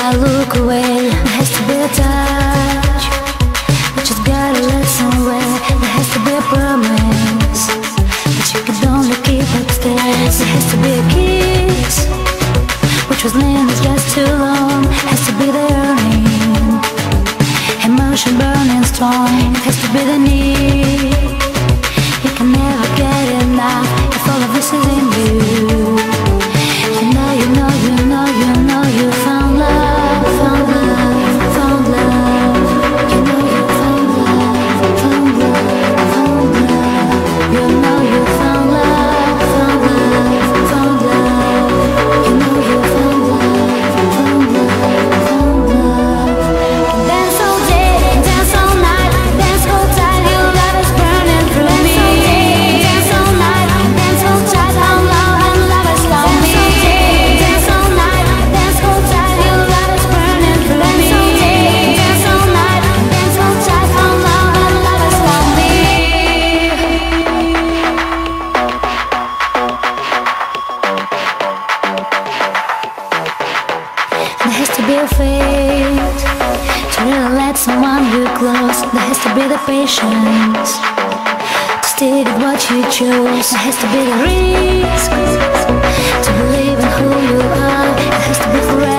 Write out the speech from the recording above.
I look away. There has to be a touch, but you gotta let somewhere. There has to be a promise, but you could only keep upstairs. There has to be a kiss, which was lingers just too long. Has to be the yearning, emotion burning strong. It has to be the need, you can never get enough if all of this is in you. You know, you know, you know, you know you found love, found love, found love. You know you found love, found love, found love. You know you found love, found love, found love. You know you found love, found love, found love. Dance all day, dance all night, dance all time, your love is burning through me. Dance all night, dance all time, how long and love has found me. Dance all night, dance all time, your love is burning through me. Dance all night, dance all time, how long and love has found me. There has to be a faith to really let someone you close. There has to be the patience to stick with what you chose. There has to be the risk to believe in who you are. It has to be forever.